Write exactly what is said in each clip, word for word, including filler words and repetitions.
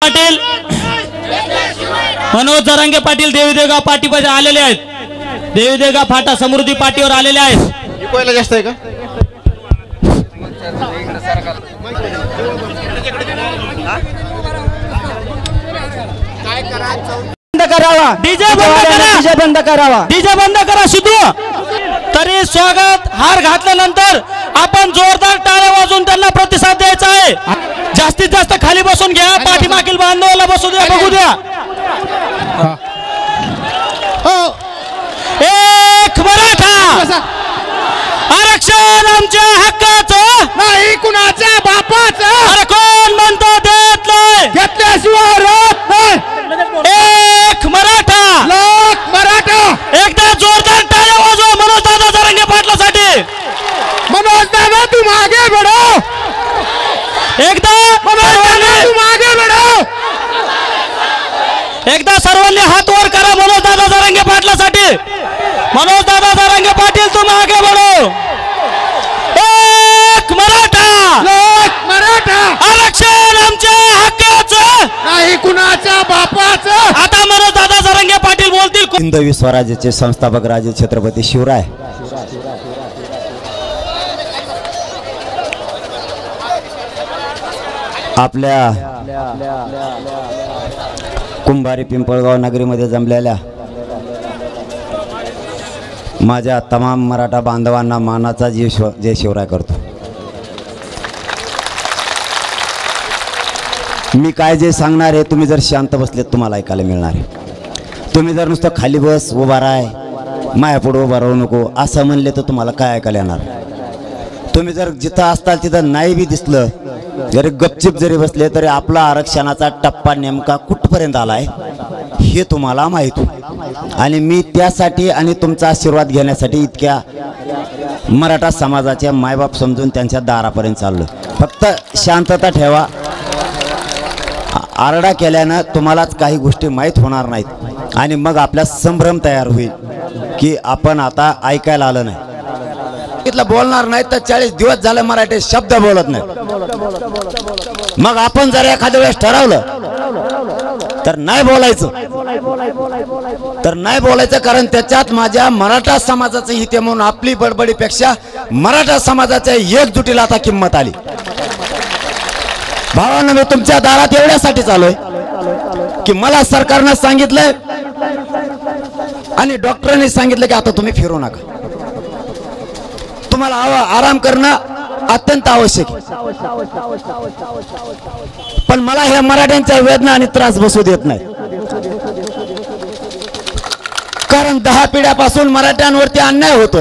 पाटील मनोज जरांगे पाटील देवीदेवगाव पाठीपाशी आलेले आहेत। देवीदेवगाव फाटा समृद्धी पाठीवर आलेले आहेत। इकोयला जास्त आहे का? बंद करावा डीजे बंद करा डीजे बंद करावा डीजे बंद करा सिद्धू। तरी स्वागत हार घातल्यानंतर आपण जोरदार टाळ्या वाजवून त्यांना प्रतिसाद द्यायचा आहे। जास्तीत जास्त खाली बसून घ्या, पाठीमागील बांधवाला बसू द्या, बघू द्या। एक मराठा आरक्षण आमच्या हक्काचं नाही कुणाच्या बापाचं। अरे कोण म्हणतो देत नाही, घेतल्याशिवाय राहत नाही। एक मराठा लाख मराठा एकदा जोरदार टाळ्या वाजवा मनोज दादा जरांगे पाटलासाठी। मनोज दादा तुम आगे बढ़ो, एकदा मनोज दादा तुम आगे बढ़ो। एकदा सर्वांनी हात वर करा मनोज दादा जरांगे पाटलासाठी। मनोज दादा जरांगे पाटील तुम आगे बढ़ो। एक मराठा लाख मराठा आरक्षण आमच्या हक्काचं नाही कुणाच्या बापाचं। आता मनोज दादा जरांगे पाटील बोलतील। हिंदवी स्वराज्याचे संस्थापक राजे छत्रपती शिवराय आपल्या कुंभारी पिंपळगाव नगरीमध्ये जमलेल्या माझ्या तमाम मराठा बांधवांना मानाचा जय शिव जय शिवराय करतो। मी काय जे सांगणार आहे तुम्ही जर शांत बसलेत तुम्हाला ऐकायला मिळणार आहे। तुम्ही जर नुसतं खाली बस उभा राय मायापुढे उभा राहू नको असं म्हणले तर तुम्हाला काय ऐकायला येणार। तुम्ही जर जिथं असताल तिथं नाही बी दिसलं, जरी गपचिप जरी बसले तरी आपला आरक्षणाचा टप्पा नेमका कुठपर्यंत आला आहे हे तुम्हाला माहीत होईल। आणि मी त्यासाठी आणि तुमचा आशीर्वाद घेण्यासाठी इतक्या मराठा समाजाचे मायबाप समजून त्यांच्या दारापर्यंत चाललो। फक्त शांतता ठेवा। आरडा केल्यानं तुम्हालाच काही गोष्टी माहीत होणार नाहीत आणि मग आपला संभ्रम तयार होईल की आपण आता ऐकायला आलं नाही। इथलं बोलणार नाही तर चाळीस दिवस झाले मराठी शब्द बोलत नाही। मग आपण जर एखाद्या वेळेस ठरवलं तर नाही बोलायचं तर नाही बोलायचं कारण त्याच्यात माझ्या मराठा समाजाचं हित आहे म्हणून आपली बडबडीपेक्षा मराठा समाजाच्या एकजुटीला आता किंमत आली। भावांनो मी तुमच्या दारात एवढ्यासाठी चालूय की मला सरकारनं सांगितलंय आणि डॉक्टरांनी सांगितलं की आता तुम्ही फिरू नका, तुम्हाला आराम करणं अत्यंत आवश्यक आहे। पण मला ह्या मराठ्यांच्या वेदना आणि त्रास बसू देत नाही कारण दहा पिढ्यापासून मराठ्यांवरती अन्याय होतोय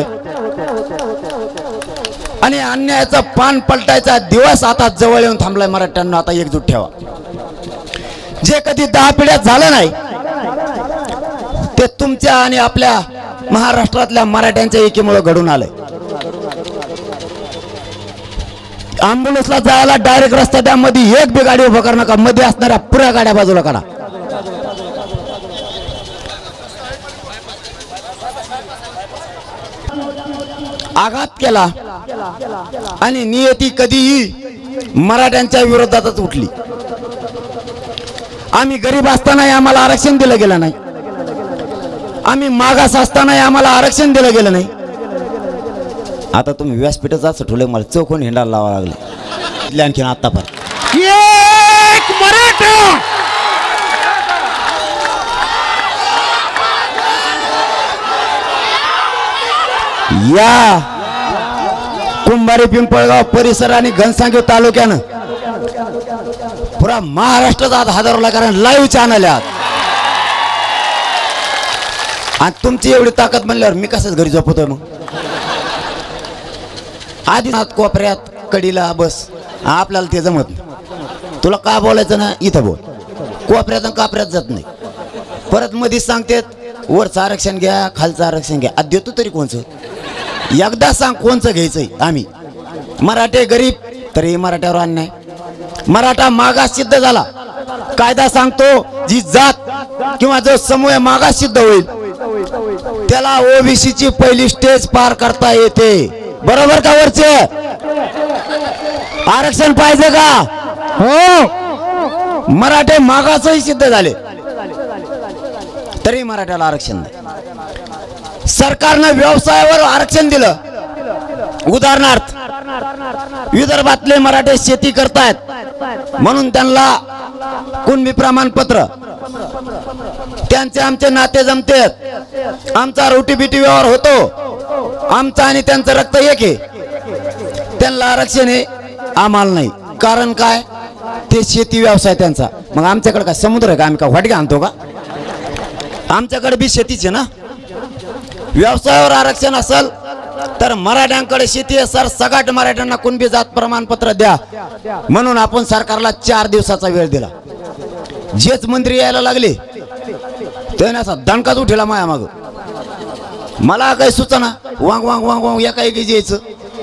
आणि अन्यायाचं पान पलटायचा दिवस आता जवळ येऊन थांबलाय। मराठ्यांना आता एकजूट ठेवा। जे कधी दहा पिढ्यात झालं नाही ते तुमच्या आणि आपल्या महाराष्ट्रातल्या मराठ्यांच्या एकीमुळे घडून आलंय। अँब्युलन्सला जायला डायरेक्ट रस्त्याच्या मध्ये एक बी गाडी उभं करू नका, मध्ये असणाऱ्या पुऱ्या गाड्या बाजूला काढा। आघात केला आणि नियती कधीही मराठ्यांच्या विरोधातच उठली। आम्ही गरीब असतानाही आम्हाला आरक्षण दिलं गेलं नाही, आम्ही मागास असतानाही आम्हाला आरक्षण दिलं गेलं नाही। आता तुम्ही व्यासपीठाचं असं ठेवलं मला चौकोन हिंडायला लावा लागले आणखीन आतापर्यंत। एक मराठा या कुंभारी पिंपळगाव परिसर आणि घनसांगी तालुक्यानं पुरा महाराष्ट्राचा आज हादरवला कारण लाईव्ह चॅनल आहे आणि तुमची एवढी ताकद म्हणल्यावर मी कसंच घरी झोपतोय मग। आधी कोपऱ्यात कडीला बस आपल्याला ते जमत नाही। तुला का बोलायचं ना इथं बोल, कोपऱ्यात कापऱ्यात जात नाही। परत मध्ये सांगते वरचं आरक्षण घ्या खालचं आरक्षण घ्या, आज देतो तरी कोणचं एकदा सांग कोणचं घ्यायचंय। आम्ही मराठे गरीब तरी मराठ्यावर अन्याय, मराठा मागास सिद्ध झाला कायदा सांगतो जी जात किंवा जो समूह मागास सिद्ध होईल त्याला ओबीसी ची पहिली स्टेज पार करता येते। बरोबर का वरचे आरक्षण पाहिजे का? हो मराठे मागासही सिद्ध झाले तरी मराठ्याला आरक्षण नाही. सरकारनं व्यवसायावर आरक्षण दिलं. उदाहरणार्थ विदर्भातले मराठे शेती करतायत म्हणून त्यांना कुणबी प्रमाणपत्र, त्यांचे आमचे नाते जमते, आमचा रोटी बिटी व्यवहार होतो, आमचा आणि त्यांचं रक्त एक आहे, त्यांना आरक्षण आहे आम्हाला नाही. कारण काय? ते शेती व्यवसाय त्यांचा. मग आमच्याकडे काय समुद्र आहे का? आम्ही का वाटके आणतो का? आमच्याकडे बी शेतीचे ना. व्यवसायावर आरक्षण असेल तर मराठ्यांकडे शेती आहे सर, सगळ्या मराठ्यांना कुणबी जात प्रमाणपत्र द्या म्हणून आपण सरकारला चार दिवसाचा वेळ दिला. जेच मंत्री यायला लागले त्याने असा दणकाच उठेला माया माग. मला काही सुचना, वांग वांग वांग वांग या काही काही यायचं.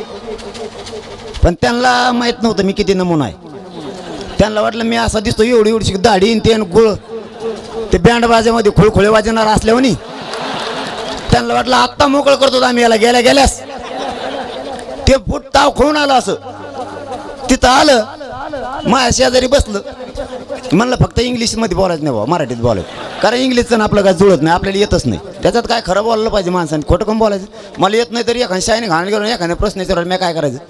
पण त्यांना माहित नव्हतं मी किती नमुना आहे. त्यांना वाटलं मी असा दिसतो एवढी एवढी दाढी ते गुळ ते बँड बाजामध्ये खुळखुळे वाजवणार असल्यावर त्यांना वाटलं आत्ता मोकळ करतो आम्ही याला गेल्या गेल्यास. ते फुट ताव खोळून आलं असं. तिथं आलं माझ्या शेजारी बसलं. म्हणलं फक्त इंग्लिश मध्ये बोलायचं नाही बाबा, मराठीत बोलायचं. कारण इंग्लिशचं आपलं काय जुळत नाही, आपल्याला येतच नाही. त्याच्यात काय खरं बोललं पाहिजे माणसाने, खोटं कम बोलायचं. मला येत नाही तरी एखाद्या शाळेने घाण गेलो एखाद्या प्रश्न विचारला मी काय करायचं.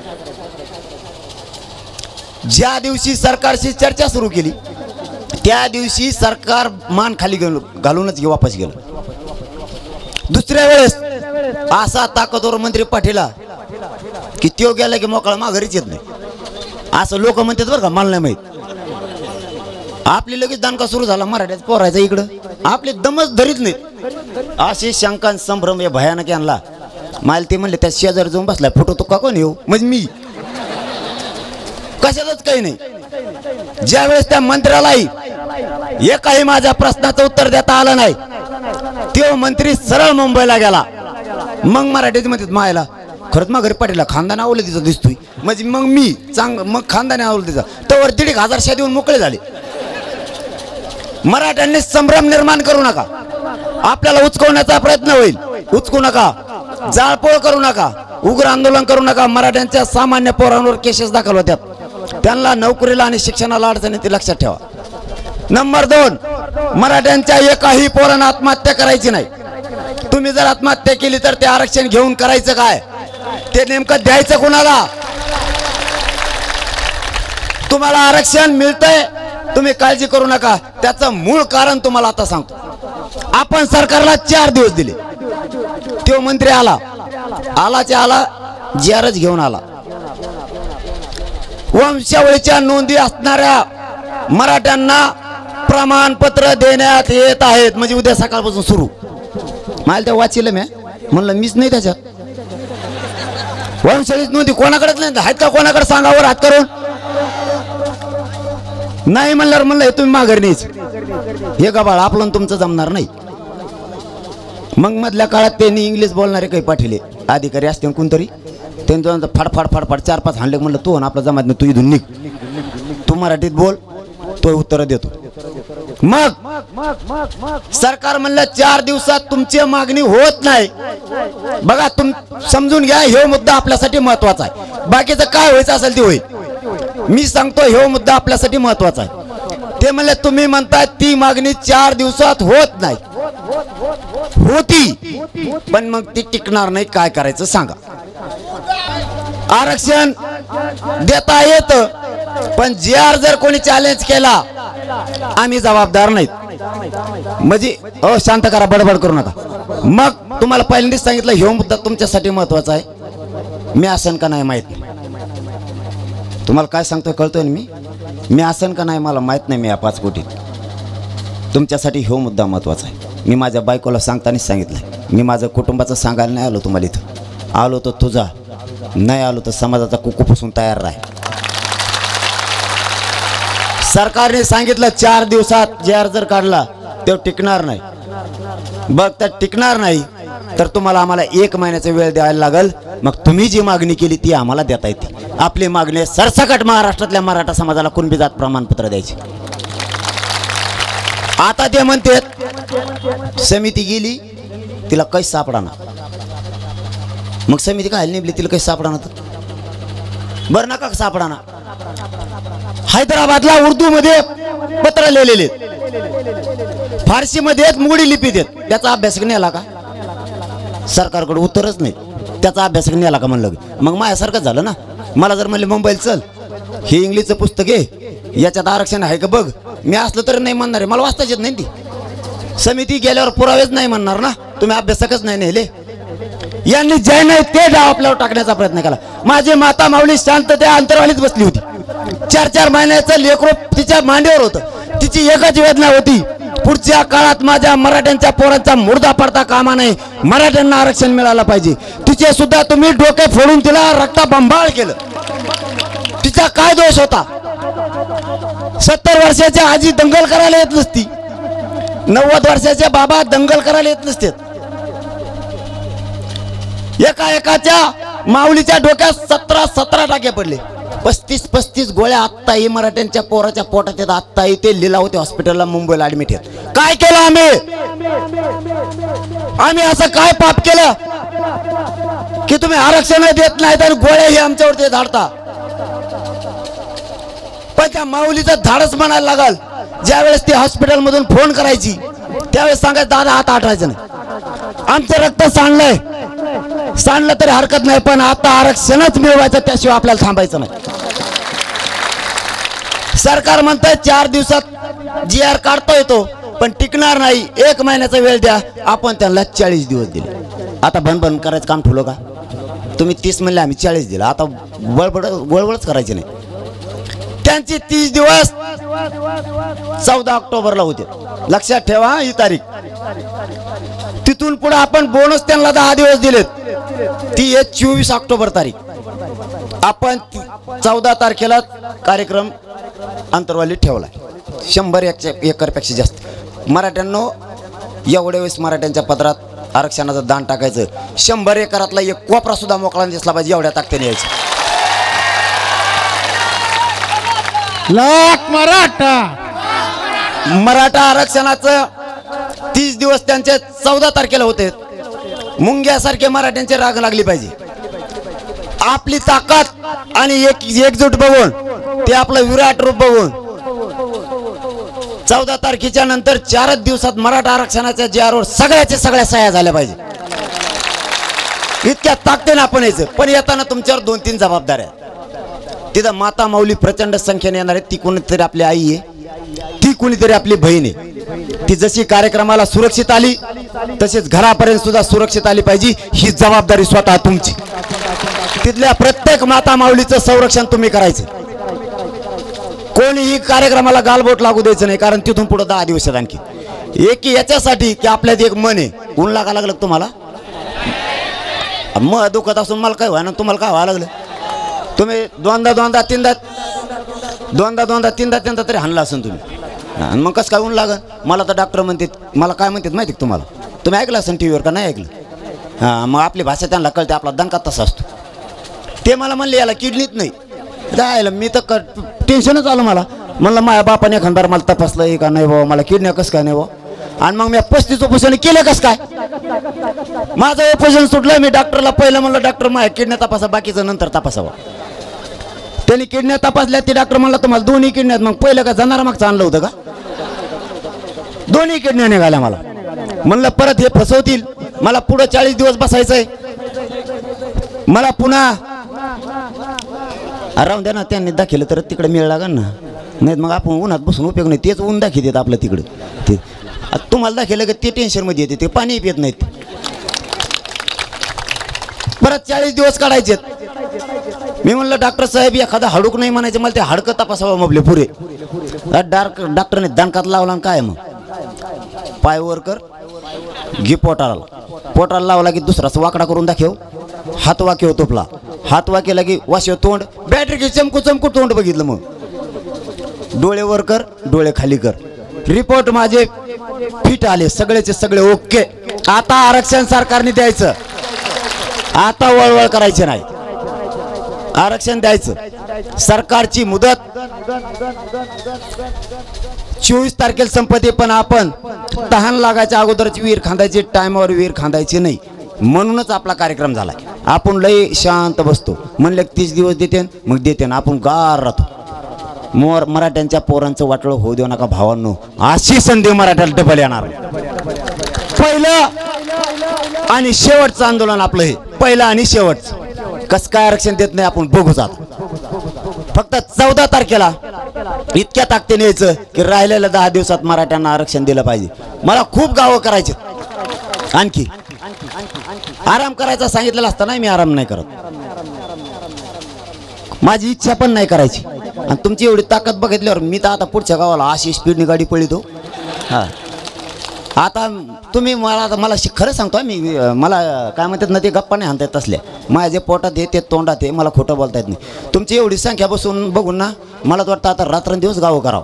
ज्या दिवशी सरकारशी चर्चा सुरू केली त्या दिवशी सरकार मान खाली घालूनच वापस गेलं. दुसऱ्या वेळेस असा ताकदवर मंत्री पाठीला की त्यो गेला की मोकळा माघारीच येत नाही असं लोक म्हणतात बरं का. मला नाही माहित. आपली लगेच दणका सुरू झाला मराठ्यात पोरायचा इकडं. आपले दमच धरीत नाहीत. अशी शंका संभ्रम हे भयानक आणला. मला ते म्हणले त्या शेजारी जाऊन बसलाय फोटो तो का कोण येऊ म्हणजे मी कशातच काही नाही. ज्यावेळेस त्या मंत्र्यालाही एकाही माझ्या प्रश्नाचं उत्तर देता आलं नाही तो मंत्री सरळ मुंबईला गेला. मग मराठीत म्हणतात मायला खरंच मग घरी पाटीला खानदान आवडलं तिचं दिसतोय म्हणजे मग मी चांग मग खानदाने आवडलं तिचं. तर दीड एक हजार देऊन मोकळे झाले. मराठ्यांनी संभ्रम निर्माण करू नका. आपल्याला उचकवण्याचा प्रयत्न होईल, उचकू नका. जाळपोळ करू नका, उग्र आंदोलन करू नका. मराठ्यांच्या सामान्य पोरांवर केसेस दाखल होत्यात, त्यांना नोकरीला आणि शिक्षणाला अडचण येते लक्षात ठेवा. नंबर दोन, मराठ्यांच्या एकाही पोरांना आत्महत्या करायची नाही. तुम्ही जर आत्महत्या केली तर ते आरक्षण घेऊन करायचं काय? ते नेमकं द्यायचं कोणाला? तुम्हाला आरक्षण मिळतंय तुम्ही काळजी करू नका. त्याचं मूळ कारण तुम्हाला आता सांगतो. आपण सरकारला चार दिवस दिले. तो मंत्री आला आलाचे आला जीआरच घेऊन आला. वंशावळीच्या नोंदी असणाऱ्या मराठ्यांना प्रमाणपत्र देण्यात येत आहेत. म्हणजे उद्या सकाळपासून सुरू. मला ते वाचिलं मी म्हणलं मीच नाही त्याच्यात. वंशावळीच नोंदी कोणाकडेच नाही आहेत का? कोणाकडे सांगावर हात करून नाही म्हणल्यावर म्हणलं हे तुम्ही माघारी नाहीच. हे का बाळ आपलं तुमचं जमणार नाही. मग मधल्या काळात त्यांनी इंग्लिश बोलणारे काही पाठवले अधिकारी असते कोणतरी. त्यांचं फाडफाड फाडफाड चार पाच हाणले. म्हणलं तू आपला जमात नाही, तू इथून निघ, तू मराठीत बोल, तो उत्तर देतो. मग सरकार म्हणलं चार दिवसात तुमची मागणी होत नाही. बघा तुम समजून घ्या, हे मुद्दा आपल्यासाठी महत्वाचा आहे. बाकीचं काय व्हायचं असेल ते होईल. मी सांगतो हे मुद्दा आपल्यासाठी महत्वाचा आहे. ते म्हणले तुम्ही म्हणताय ती मागणी चार दिवसात होत नाही. होती पण मग ती टिकणार नाही. काय करायचं सांगा. आरक्षण देता येत पण जी आर जर कोणी चॅलेंज केला आम्ही जबाबदार नाहीत. म्हणजे अ शांत करा, बडबड करू नका. मग तुम्हाला पहिल्यांदाच सांगितलं हे मुद्दा तुमच्यासाठी महत्वाचा आहे. मी आसन का नाही माहित नाही. तुम्हाला काय सांगतोय कळतोय ना मी मी आसन का नाही मला माहित नाही. मी या पाच कोटीत तुमच्यासाठी हे मुद्दा महत्वाचा आहे. मी माझ्या बायकोला सांगतानाच सांगितलं मी माझं कुटुंबाचं सांगायला नाही आलो तुम्हाला. इथं आलो तर तुझा, नाही आलो तर समाजाचा कुकूपासून तयार राह. सरकारने सांगितलं चार दिवसात जे आर जर काढला तो टिकणार नाही. बघ तर टिकणार नाही तर तुम्हाला आम्हाला एक महिन्याचा वेळ द्यायला लागेल. मग तुम्ही जी मागणी केली ती आम्हाला देता येते. आपली मागणी सरसकट महाराष्ट्रातल्या मराठा समाजाला कुणबी जात प्रमाणपत्र द्यायचे. आता ते म्हणतात समिती गेली तिला काही सापडाना. मग समिती काय नेमली तिला काही सापडाना. तर बरं नका सापडाना. हैदराबादला उर्दू मध्ये पत्र लिहिलेले आहेत, फारसीमध्ये आहेत, मोडी लिपीत आहेत. त्याचा अभ्यास नेला का? सरकारकडे उत्तरच नाही. त्याचा अभ्यास नेला का म्हणलं मग माझ्यासारखं झालं ना. मला जर म्हणले मुंबईला चल, हे इंग्लिशचं पुस्तक आहे, याच्यात आरक्षण आहे का बघ, मी असलं तरी नाही म्हणणार आहे, मला वाचताच येत नाही. ती समिती गेल्यावर पुरावेच नाही म्हणणार ना, तुम्ही अभ्यासकच नाही नेले. यांनी जे नाही ते डाव आपल्यावर टाकण्याचा प्रयत्न केला. माझी माता माऊली शांत त्या अंतरवालीच बसली होती. चार चार महिन्याचं लेकरू तिच्या मांडीवर होतं. तिची एकच वेदना होती, पुढच्या काळात माझ्या मराठ्यांच्या पोरांचा मुर्दा पडता कामा नाही, मराठ्यांना आरक्षण मिळालं पाहिजे. तिचे सुद्धा तुम्ही डोके फोडून तिला रक्ताबंबाळ केलं. तिचा काय दोष होता? सत्तर वर्षाच्या आजी दंगल करायला येत नसती, नव्वद वर्षाचे बाबा दंगल करायला येत नसते. एका एकाच्या माऊलीच्या डोक्यात सतरा सतरा टाके पडले. पस्तीस पस्तीस गोळ्या आत्ताही मराठ्यांच्या पोराच्या पोटात येत. आत्ताही ते लीलावती हॉस्पिटलला मुंबईला ऍडमिट आहेत. काय केलं आम्ही? आम्ही असं काय पाप केलं की तुम्ही आरक्षण देत नाहीत आणि गोळ्याही आमच्यावरती धाडता? पण त्या माऊलीचं धाडच म्हणायला लागल. ज्यावेळेस ती हॉस्पिटल मधून फोन करायची त्यावेळेस सांगायचं दादा हात आठवायचं नाही, आमचं रक्त सांडलंय, सांडलं तरी हरकत नाही, पण आता आरक्षणच मिळवायचं, त्याशिवाय आपल्याला थांबायचं नाही. सरकार म्हणतंय चार दिवसात जी आर काढता येतो, पण टिकणार नाही, एक महिन्याचा वेळ द्या. आपण त्यांना चाळीस दिवस दिले. आता भनभन करायचं काम ठेवलं का? तुम्ही तीस म्हणले, आम्ही चाळीस दिलं. आता वळबड वळवळच करायची नाही. त्यांची तीस दिवस चौदा ऑक्टोबरला होते. लक्षात ठेवा ही तारीख. तिथून पुढे आपण बोनस त्यांना दहा दिवस दिलेत. ती आहे चोवीस ऑक्टोबर तारीख. आपण चौदा तारखेला कार्यक्रम अंतरवाली ठेवलाय. शंभर एकर पेक्षा जास्त मराठ्यांनो, एवढ्या वेळेस मराठ्यांच्या पदरात आरक्षणाचं दान टाकायचं. शंभर एकरातला एक कोपरा सुद्धा मोकळा दिसला पाहिजे, एवढ्या ताकदीने यायचं. लाख मराठा मराठा आरक्षणाचं तीस दिवस त्यांचे चौदा तारखेला होते. मुंग्यासारखे मराठ्यांचे राग लागली पाहिजे. आपली ताकद आणि एक एकजूट बघून, ते आपलं विराट रूप बघून चौदा तारखेच्या नंतर चारच दिवसात मराठा आरक्षणाच्या जी आर वर सगळ्याच्या सगळ्या सह्या झाल्या पाहिजे. इतक्या ताकदीने आपण यायचं. पण येताना तुमच्यावर दोन तीन जबाबदाऱ्या. तिथं माता माऊली प्रचंड संख्येने येणार आहे. ती कोणीतरी आपली आई आहे, ती कोणीतरी आपली बहीण आहे. ती जशी कार्यक्रमाला सुरक्षित आली तसेच घरापर्यंत सुद्धा सुरक्षित आली पाहिजे. ही जबाबदारी स्वतः तुमची. तिथल्या प्रत्येक माता माऊलीचं संरक्षण तुम्ही करायचं. कोणीही कार्यक्रमाला गालबोट लागू द्यायचं नाही, कारण तिथून पुढे दहा दिवस आहेत आणखी. एक याच्यासाठी की आपल्यात एक मन आहे. ऊन लागा लागलं तुम्हाला, मग दुखत असून मला काय व्हायना, तुम्हाला काय व्हायला लागलं? तुम्ही दोनदा दोनदा तीनदा दोनदा दोनदा तीनदा तीनदा तरी हाणला असून तुम्ही, आणि मग कसं काय ऊन लागन? मला तर डॉक्टर म्हणतात, मला काय म्हणतात माहिती का तुम्हाला? तुम्ही ऐकलं असेल टी व्हीवर का नाही ऐकलं? हां, मग आपली भाषा त्यांना कळते, आपला दणका तसा असतो. ते मला म्हणले याला किडनीत नाही जायला. मी तर क टेन्शनच आलं मला. म्हणलं माझ्या बापाने एखादार मला तपासलं का नाही बाबा, मला किडनी कसं काय नाही बाबा. आणि मग मी पस्तीस उपोषण केलं कसं काय? माझं उपोषण सुटलं. मी डॉक्टरला पहिलं म्हणलं, डॉक्टर माझ्या किडन्या तपासा, बाकीचं नंतर तपासावं. त्यांनी किडन्या तपासल्या. ते डॉक्टर म्हणला तुम्हाला दोन्ही किडन्यात. मग पहिलं का जाणार मागचं आणलं होतं का? दोन्ही किडन्या निघाल्या मला. म्हणलं परत हे फसवतील, मला पुढं चाळीस दिवस बसायचंय, मला पुन्हा राहून द्या ना. त्यांनी दाखवलं तर तिकडे मिळ लागेल ना, नाही मग आपण उन्हात बसून उपयोग नाही. तेच ऊन दाखवतात आपलं तिकडे. ते तुम्हाला दाखवलं का ते टेन्शनमध्ये येते, ते पाणी पित नाहीत. परत चाळीस दिवस काढायचे. मी म्हणलं डॉक्टर साहेब एखादा हाडूक नाही म्हणायचं, मला ते हाडकं तपासावं मबले पुरे. डार्क डॉक्टरने दणकात लावला काय? मग पाय वर कर, घे पोटाला. पोटाला लावला की दुसरा वाकडा करून दाखव. हात वाक्य तोपला, हात वाकेला की वाशे तोंड, बॅटरी घे, चमकू चमकू तोंड बघितलं. मग डोळे वर कर, डोळे खाली कर. रिपोर्ट माझे फिट आले, सगळेचे सगळे ओके. आता आरक्षण सरकारने द्यायचं, आता वळवळ करायचे नाही, आरक्षण द्यायचं. सरकारची मुदत चोवीस तारखेला संपते, पण आपण तहान लागायच्या अगोदरची विहीर खांदायची, टायमावर विहीर खांदायची नाही. म्हणूनच आपला कार्यक्रम झाला. आपण लय शांत बसतो. म्हणले तीस दिवस देते, मग देते ना, आपण गार राहतो. मोर मराठ्यांच्या पोरांचं वाटोळं होऊ देऊ नका भावांनो. अशी संधी मराठ्याला डबल येणार. पहिलं आणि शेवटचं आंदोलन आपलं हे, पहिलं आणि शेवटचं. कसं काय आरक्षण देत नाही आपण बघूच आता. फक्त चौदा तारखेला इतक्या ताकदीने यायचं की राहिलेल्या दहा दिवसात मराठ्यांना आरक्षण दिलं पाहिजे. मला खूप गावं करायचे, आणखी आराम करायचा सांगितलेला असता नाही, मी आराम नाही करत, माझी इच्छा पण नाही करायची. आणि तुमची एवढी ताकद बघितल्यावर मी तर आता पुढच्या गावाला अशी स्पीडने गाडी पळतो. हा आता तुम्ही मला आता मला खरं सांगतो, मी मला काय म्हणतात ना, ते गप्पा नाही आणता येत असल्या. माझ्या पोटात आहे ते तोंडात आहे, मला खोटं बोलता येत नाही. तुमची एवढी संख्या बसून बघून ना मला तर वाटतं आता रात्रंदिवस गावं करावं.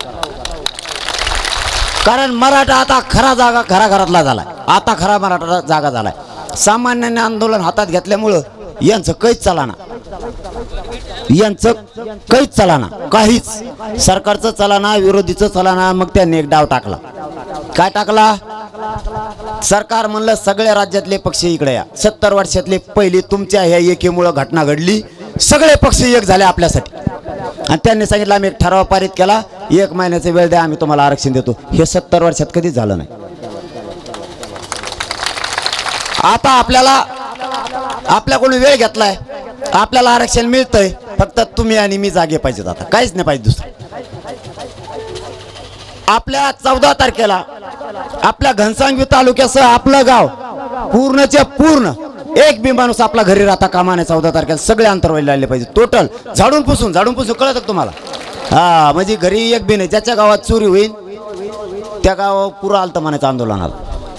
कारण मराठा आता खरा जागा खरा घरातला झालाय. आता खरा मराठा जागा झालाय. सामान्याने आंदोलन हातात घेतल्यामुळं यांचं काहीच चलाना, यांचं काहीच चलाना, काहीच. सरकारचं चलाना, विरोधीचं चलाना. मग त्यांनी एक डाव टाकला. काय टाकला? सरकार म्हणलं सगळ्या राज्यातले पक्ष इकडे या. सत्तर वर्षातले पहिली तुमच्या ह्या एकीमुळं घटना घडली, सगळे पक्ष एक झाले आपल्यासाठी. आणि त्यांनी सांगितलं आम्ही एक ठराव पारित केला, एक महिन्याचा वेळ द्या, आम्ही तुम्हाला आरक्षण देतो. हे सत्तर वर्षात कधीच झालं नाही. आता आपल्याला आपल्याकडून वेळ घेतलाय, आपल्याला आरक्षण मिळतंय. फक्त तुम्ही आणि मी जागे पाहिजेत. आता काहीच नाही पाहिजे दुसरं. आपल्या चौदा तारखेला आपल्या घनसावंगी तालुक्यासह आपलं गाव पूर्णच्या पूर्ण एक बी माणूस आपला घरी राहता कामा नये. चौदा तारखेला सगळे अंतरवाली लागले पाहिजे. टोटल झाडून पुसून झाडून पुसून कळत तुम्हाला. हा म्हणजे घरी एक बी नाही. ज्याच्या गावात चोरी होईल त्या गावावर पुरा आलतं म्हणायचं आंदोलनाला.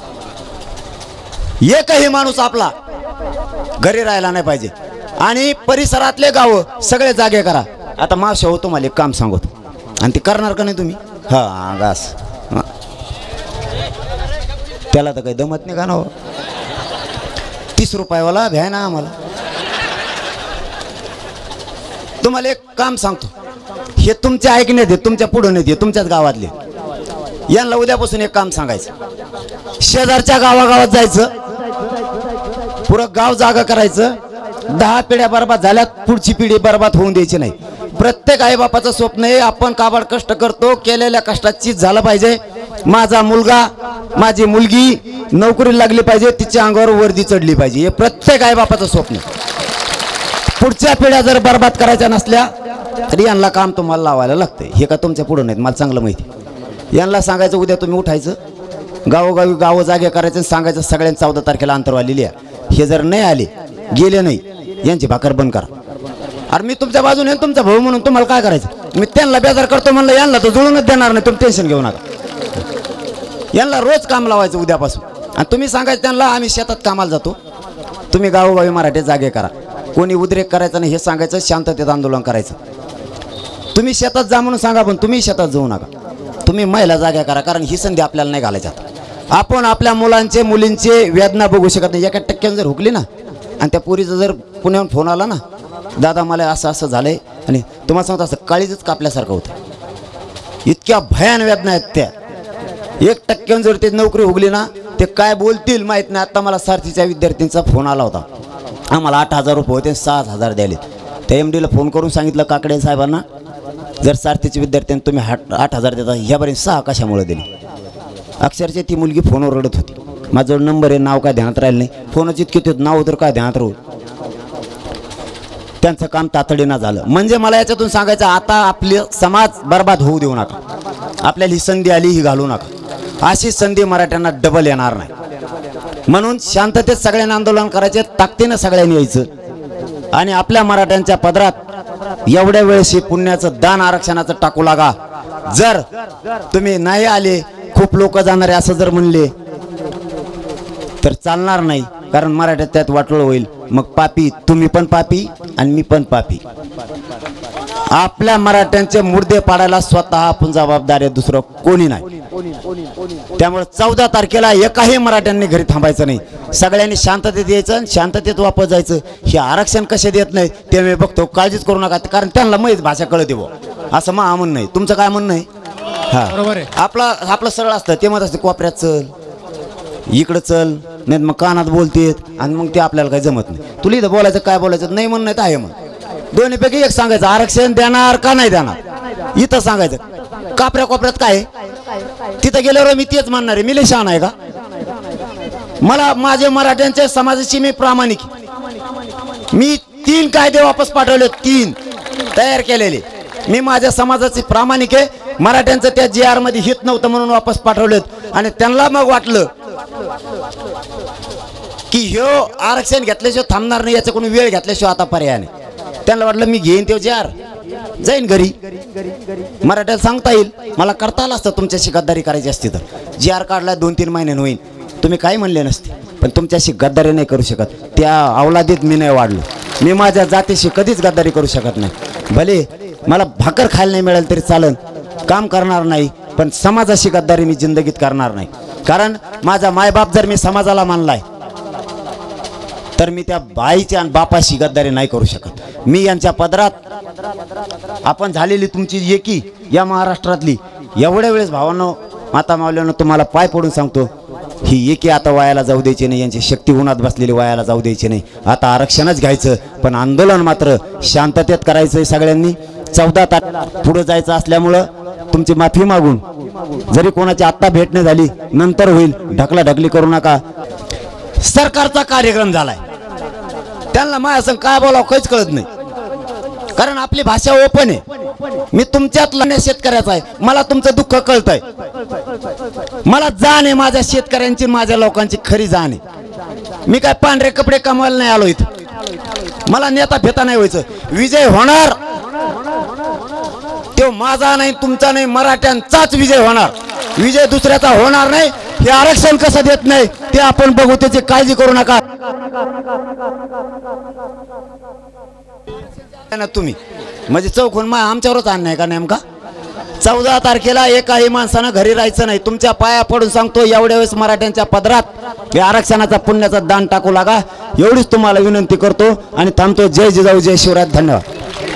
एकही माणूस आपला घरी राहायला नाही पाहिजे. आणि परिसरातले गाव सगळे जागे करा. आता मावशी हो तुम्हाला एक काम सांगतो, आणि ते करणार का नाही तुम्ही? हा गास त्याला तर काही दमत नाही का ना. तीस रुपयावाला भ्या ना आम्हाला. तुम्हाला एक काम सांगतो, हे तुमच्या ऐकण्यात आहे, तुमच्या पुढे नाही, तुमच्याच गावातले. यांना उद्यापासून एक काम सांगायचं, शेजारच्या गावागावात जायचं, पुरं गाव जागा करायचं. दहा पिढ्या बर्बाद झाल्यात, पुढची पिढी बर्बाद होऊन द्यायची नाही. प्रत्येक आईबापाचं स्वप्न आहे आपण काबाड कष्ट करतो, केलेल्या कष्टाची झालं पाहिजे. माझा मुलगा माझी मुलगी नोकरी लागली पाहिजे, तिच्या अंगावर वर्दी चढली पाहिजे. हे प्रत्येक आईबापाचं स्वप्न. पुढच्या पिढ्या जर बर्बाद करायच्या नसल्या तरी यांना काम तुम्हाला लावायला लागतंय. हे का तुमच्या पुढे नाहीत, मला चांगलं माहिती. यांना सांगायचं उद्या तुम्ही उठायचं, गावोगावी गावं जागे करायचं, सांगायचं सगळ्यांनी चौदा तारखेला अंतरवाली आहे. हे जर नाही आले, गेले नाही, यांची भाकर बंद करा. अरे मी तुमच्या बाजूने तुमचा भाऊ म्हणून तुम्हाला काय करायचं? मी त्यांना बेजार करतो म्हणलं, यांना तर जुळूनच देणार नाही. तुम्ही टेन्शन घेऊ नका. यांना रोज काम लावायचं उद्यापासून. आणि तुम्ही सांगायचं त्यांना आम्ही शेतात कामाला जातो, तुम्ही गावोगावी मराठी जागे करा. कोणी उद्रेक करायचा नाही हे सांगायचं, शांततेत आंदोलन करायचं. तुम्ही शेतात जा म्हणून सांगा, पण तुम्ही शेतात जाऊ नका. तुम्ही महिला जाग्या करा, कारण ही संधी आपल्याला नाही घालायची. आपण आपल्या मुलांचे मुलींचे वेदना बघू शकत नाही. एका टक्क्याने जर हुकली ना, आणि त्या पोरीचा जर पुण्याहून फोन आला ना, दादा मला असं असं झालंय, आणि तुम्हाला सांगतो असं काळीजच कापल्यासारखं होतं. इतक्या भयान वेदना आहेत त्या. एक टक्क्याने जर ते नोकरी उगली ना, ते काय बोलतील माहीत नाही. आता मला सारथीच्या विद्यार्थ्यांचा फोन आला होता, आम्हाला आठ हजार रुपये होते, सात हजार द्याले. त्या एम डीला फोन करून सांगितलं काकडे साहेबांना, जर सारथीच्या विद्यार्थ्यांनी तुम्ही आठ आठ हजार देता, ह्यापर्यंत सहा कशामुळे दिली. अक्षरशः ती मुलगी फोनवर रडत होती. माझं नंबर आहे, नाव काय ध्यानात राहिलं नाही. फोनच इतके होते, नाव तर काय ध्यानात राहू. त्यांचं काम तातडीनं झालं. म्हणजे मला याच्यातून सांगायचं, आता आपले समाज बर्बाद होऊ देऊ नका. आपल्याला ही संधी आली, ही घालू नका. अशी संधी मराठ्यांना डबल येणार नाही. म्हणून शांततेत सगळ्यांना आंदोलन करायचे, ताकदीनं सगळ्यांनी यायचं. आणि आपल्या मराठ्यांच्या पदरात एवढ्या वेळेस पुण्याचं दान आरक्षणाचं टाकू लागा. जर तुम्ही नाही आले, खूप लोक जाणारे असं जर म्हणले तर चालणार नाही. कारण मराठ्यात त्यात वाटोळ होईल. मग पापी तुम्ही पण पापी आणि मी पण पापी. आपल्या मराठ्यांचे मुर्दे पाडायला स्वतः आपण जबाबदार आहे, दुसरं कोणी नाही. त्यामुळे चौदा तारखेला एकाही मराठ्यांनी घरी थांबायचं नाही. सगळ्यांनी शांततेत यायचं आणि शांततेत वापस जायचं. हे आरक्षण कसे देत नाही ते मी बघतो, काळजीच करू नका. कारण त्यांना माहीत भाषा कळत देवो असं मग म्हणणं नाही. तुमचं काय म्हणणं आहे? हा बरोबर आहे. आपला आपलं सरळ असतं, ते म्हणत असते कोपऱ्यात चल, इकडं चल, नाही मग कानात बोलतेत, आणि मग ते आपल्याला काही जमत नाही. तुला इथं बोलायचं काय बोलायचं नाही म्हणणं आहे, आहे मग दोन्हीपैकी एक सांगायचं, आरक्षण देणार का नाही देणार. इथं सांगायचं कापऱ्या कोपऱ्यात काय आहे? तिथं गेल्यावर मी तेच म्हणणार आहे. मी लय शहाणा आहे का? मला माझे मराठ्यांच्या समाजाची मी प्रामाणिक आहे. मी तीन कायदे वापस पाठवले, तीन तयार केलेले. मी माझ्या समाजाचे प्रामाणिक आहे. मराठ्यांचं त्या जी आर मध्ये हित नव्हतं म्हणून वापस पाठवलेत. आणि त्यांना मग वाटलं की ह्यो आरक्षण घेतल्याशिवाय थांबणार नाही, याचा कोणी वेळ घेतल्याशिवाय आता पर्याय नाही. त्यांना वाटलं मी घेईन ते जी आर, जाईन घरी. मराठ्याला सांगता येईल, मला करता आलं असतं तुमच्याशी गद्दारी करायची असती तर. जी आर काढला दोन तीन महिन्यानं होईल, तुम्ही काही म्हणले नसते. पण तुमच्याशी गद्दारी नाही करू शकत. त्या अवलादीत मी नाही वाढलो. मी माझ्या जातीशी कधीच गद्दारी करू शकत नाही. भले मला भाकर खायला नाही मिळेल तरी चालेल, काम करणार नाही, पण समाजाशी गद्दारी मी जिंदगीत करणार नाही. कारण माझा मायबाप जर मी समाजाला मानलाय तर मी त्या बाईच्या आणि बापाशी गद्दारी नाही करू शकत. मी यांच्या पदरात आपण झालेली तुमची एकी या महाराष्ट्रातली एवढ्या वेळेस भावांनो, माता मावल्यानं तुम्हाला पाय पडून सांगतो, ही एकी आता वायाला जाऊ द्यायची नाही. यांची शक्ती उन्हात बसलेली वायाला जाऊ द्यायची नाही. आता आरक्षणच घ्यायचं, पण आंदोलन मात्र शांततेत करायचंय सगळ्यांनी. चौदा तारखेला पुढे जायचं असल्यामुळं तुमची माफी मागून, जरी कोणाची आत्ता भेट नाही झाली नंतर होईल, ढकला ढकली करू नका. सरकारचा कार्यक्रम झालाय, त्यांना माझ्या संग काय बोलावं काहीच कळत नाही. कारण आपली भाषा ओपन आहे. मी तुमच्यातला शेतकऱ्याचा आहे, मला तुमचं दुःख कळतंय. मला जाण आहे माझ्या शेतकऱ्यांची, माझ्या लोकांची खरी जाण आहे. मी काय पांढरे कपडे कमवायला नाही आलो इथं. मला नेता फेता नाही व्हायचं. विजय होणार तो माझा नाही, तुमचा नाही, मराठ्यांचाच विजय होणार. विजय दुसऱ्याचा होणार नाही. हे आरक्षण कसं देत नाही ते आपण बघू, त्याची काळजी करू नका. तुम्ही म्हणजे चौकून मा आमच्यावरच आणणार का नेमका? चौदा तारखेला एकाही माणसानं घरी राहायचं नाही. तुमच्या पाया पडून सांगतो, एवढ्या वेळेस मराठ्यांच्या पदरात या आरक्षणाचा पुण्याचं दान टाकू लागा, एवढीच तुम्हाला विनंती करतो आणि थांबतो. जय जिजाऊ, जय शिवराय, धन्यवाद.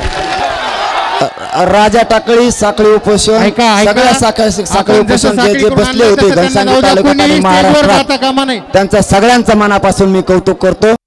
राजा टाकळी साखळी उपोषण, सगळ्या साखळी उपोषण जे जे बसले होते घनसांगी तालुक्यात आणि महाराष्ट्रात, त्यांचं सगळ्यांचं मनापासून मी कौतुक करतो.